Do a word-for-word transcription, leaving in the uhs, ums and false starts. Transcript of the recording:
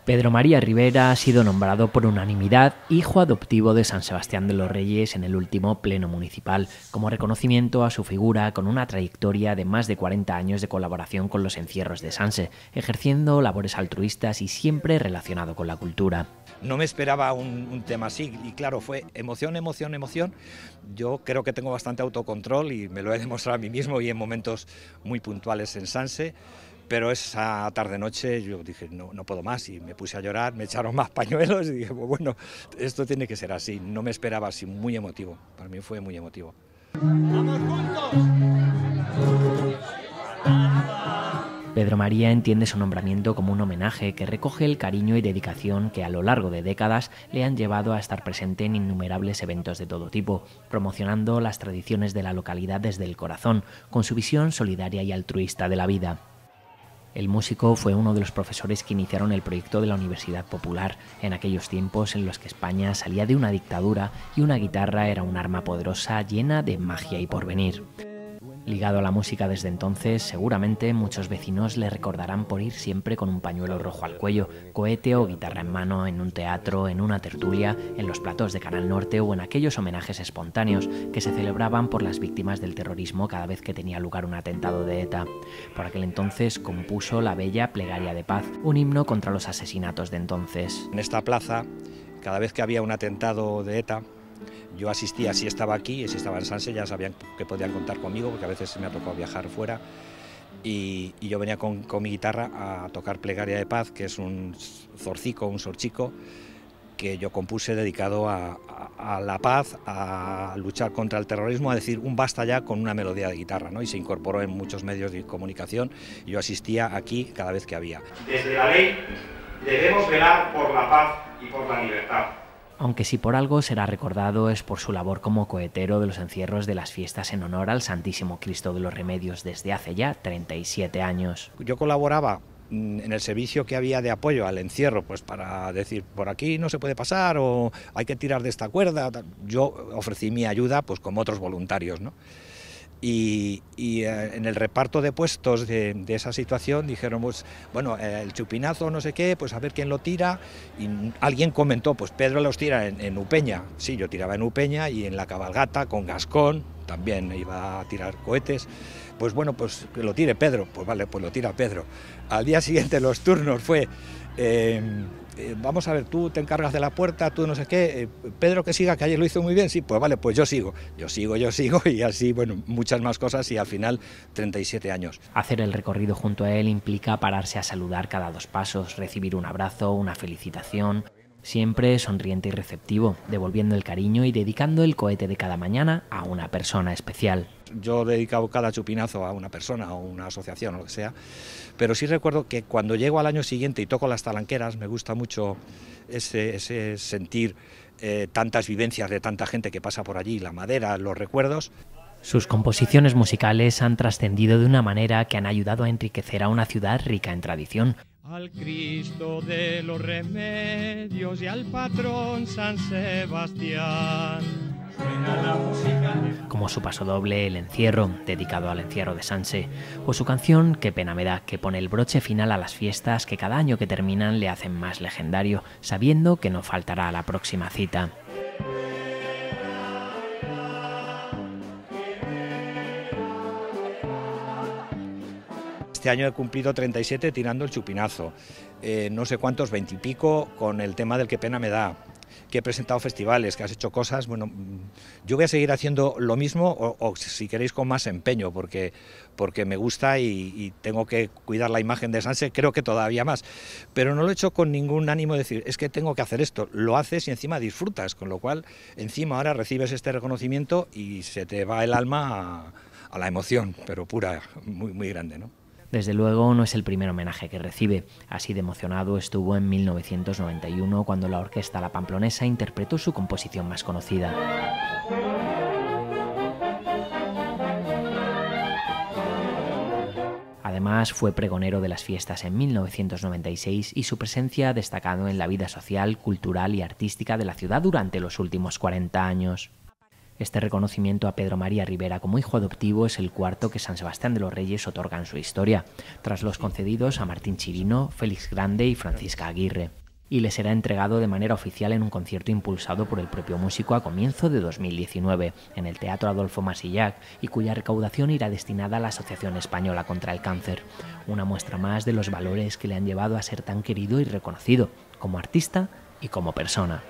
Pedro María Rivera ha sido nombrado por unanimidad hijo adoptivo de San Sebastián de los Reyes en el último pleno municipal, como reconocimiento a su figura con una trayectoria de más de cuarenta años de colaboración con los encierros de Sanse, ejerciendo labores altruistas y siempre relacionado con la cultura. No me esperaba un, un tema así y claro, fue emoción, emoción, emoción. Yo creo que tengo bastante autocontrol y me lo he demostrado a mí mismo y en momentos muy puntuales en Sanse. Pero esa tarde-noche yo dije, no, no puedo más, y me puse a llorar, me echaron más pañuelos y dije, pues bueno, esto tiene que ser así. No me esperaba así, muy emotivo, para mí fue muy emotivo. ¡Vamos juntos! Pedro María entiende su nombramiento como un homenaje que recoge el cariño y dedicación que a lo largo de décadas le han llevado a estar presente en innumerables eventos de todo tipo, promocionando las tradiciones de la localidad desde el corazón, con su visión solidaria y altruista de la vida. El músico fue uno de los profesores que iniciaron el proyecto de la Universidad Popular, en aquellos tiempos en los que España salía de una dictadura y una guitarra era un arma poderosa llena de magia y porvenir. Ligado a la música desde entonces, seguramente muchos vecinos le recordarán por ir siempre con un pañuelo rojo al cuello, cohete o guitarra en mano, en un teatro, en una tertulia, en los platós de Canal Norte o en aquellos homenajes espontáneos que se celebraban por las víctimas del terrorismo cada vez que tenía lugar un atentado de ETA. Por aquel entonces compuso la bella Plegaria de Paz, un himno contra los asesinatos de entonces. En esta plaza, cada vez que había un atentado de ETA, yo asistía, si estaba aquí y si estaba en Sanse, ya sabían que podían contar conmigo, porque a veces me ha tocado viajar fuera, y, y yo venía con, con mi guitarra a tocar Plegaria de Paz, que es un zorcico, un sorchico, que yo compuse dedicado a, a, a la paz, a luchar contra el terrorismo, a decir un basta ya con una melodía de guitarra, ¿no? Y se incorporó en muchos medios de comunicación, y yo asistía aquí cada vez que había. Desde la ley debemos velar por la paz y por la libertad. Aunque si por algo será recordado es por su labor como cohetero de los encierros de las fiestas en honor al Santísimo Cristo de los Remedios desde hace ya treinta y siete años. Yo colaboraba en el servicio que había de apoyo al encierro, pues para decir, por aquí no se puede pasar o hay que tirar de esta cuerda. Yo ofrecí mi ayuda pues como otros voluntarios, ¿no? Y, y eh, en el reparto de puestos de, de esa situación dijeron, pues, bueno, eh, el chupinazo no sé qué, pues a ver quién lo tira, y alguien comentó, pues Pedro los tira en, en Upeña. Sí, yo tiraba en Upeña, y en la cabalgata con Gascón también iba a tirar cohetes. Pues bueno, pues que lo tire Pedro. Pues vale, pues lo tira Pedro. Al día siguiente los turnos fue, eh, eh, vamos a ver, tú te encargas de la puerta, tú no sé qué, eh, Pedro que siga, que ayer lo hizo muy bien, sí, pues vale, pues yo sigo, yo sigo, yo sigo, y así, bueno, muchas más cosas, y al final treinta y siete años. Hacer el recorrido junto a él implica pararse a saludar cada dos pasos, recibir un abrazo, una felicitación, siempre sonriente y receptivo, devolviendo el cariño y dedicando el cohete de cada mañana a una persona especial. Yo he dedicado cada chupinazo a una persona o una asociación o lo que sea, pero sí recuerdo que cuando llego al año siguiente y toco las talanqueras, me gusta mucho ese, ese sentir eh, tantas vivencias de tanta gente que pasa por allí, la madera, los recuerdos. Sus composiciones musicales han trascendido de una manera que han ayudado a enriquecer a una ciudad rica en tradición. Al Cristo de los Remedios y al patrón San Sebastián. Como su pasodoble El Encierro, dedicado al encierro de Sanse, o su canción Qué pena me da, que pone el broche final a las fiestas que cada año que terminan le hacen más legendario, sabiendo que no faltará a la próxima cita. Este año he cumplido treinta y siete tirando el chupinazo, eh, no sé cuántos, veinte y pico con el tema del Qué pena me da, que he presentado festivales, que has hecho cosas. Bueno, yo voy a seguir haciendo lo mismo o, o si queréis con más empeño, porque, porque me gusta y, y tengo que cuidar la imagen de Sanse, creo que todavía más, pero no lo he hecho con ningún ánimo de decir, es que tengo que hacer esto, lo haces y encima disfrutas, con lo cual encima ahora recibes este reconocimiento y se te va el alma a, a la emoción, pero pura, muy, muy grande, ¿no? Desde luego no es el primer homenaje que recibe. Así de emocionado estuvo en mil novecientos noventa y uno cuando la orquesta La Pamplonesa interpretó su composición más conocida. Además, fue pregonero de las fiestas en mil novecientos noventa y seis y su presencia ha destacado en la vida social, cultural y artística de la ciudad durante los últimos cuarenta años. Este reconocimiento a Pedro María Rivera como hijo adoptivo es el cuarto que San Sebastián de los Reyes otorga en su historia, tras los concedidos a Martín Chirino, Félix Grande y Francisca Aguirre, y le será entregado de manera oficial en un concierto impulsado por el propio músico a comienzo de dos mil diecinueve en el Teatro Adolfo Masillac, y cuya recaudación irá destinada a la Asociación Española contra el Cáncer, una muestra más de los valores que le han llevado a ser tan querido y reconocido como artista y como persona.